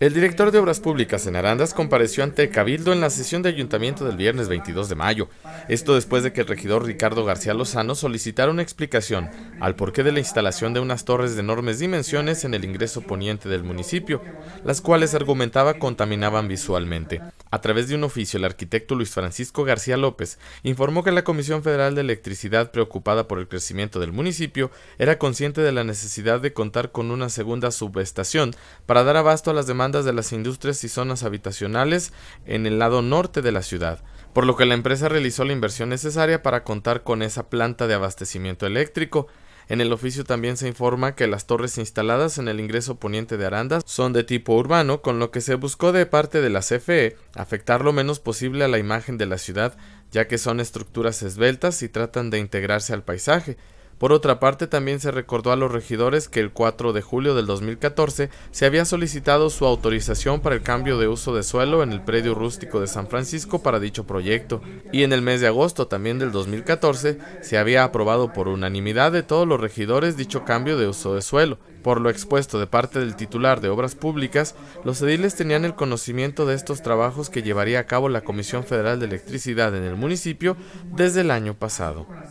El director de Obras Públicas en Arandas compareció ante Cabildo en la sesión de ayuntamiento del viernes 22 de mayo. Esto después de que el regidor Ricardo García Lozano solicitara una explicación al porqué de la instalación de unas torres de enormes dimensiones en el ingreso poniente del municipio, las cuales argumentaba contaminaban visualmente. A través de un oficio, el arquitecto Luis Francisco García López informó que la Comisión Federal de Electricidad, preocupada por el crecimiento del municipio, era consciente de la necesidad de contar con una segunda subestación para dar abasto a las demandas de las industrias y zonas habitacionales en el lado norte de la ciudad, por lo que la empresa realizó la inversión necesaria para contar con esa planta de abastecimiento eléctrico. En el oficio también se informa que las torres instaladas en el ingreso poniente de Arandas son de tipo urbano, con lo que se buscó de parte de la CFE afectar lo menos posible a la imagen de la ciudad, ya que son estructuras esbeltas y tratan de integrarse al paisaje. Por otra parte, también se recordó a los regidores que el 4 de julio del 2014 se había solicitado su autorización para el cambio de uso de suelo en el predio rústico de San Francisco para dicho proyecto, y en el mes de agosto también del 2014 se había aprobado por unanimidad de todos los regidores dicho cambio de uso de suelo. Por lo expuesto de parte del titular de Obras Públicas, los ediles tenían el conocimiento de estos trabajos que llevaría a cabo la Comisión Federal de Electricidad en el municipio desde el año pasado.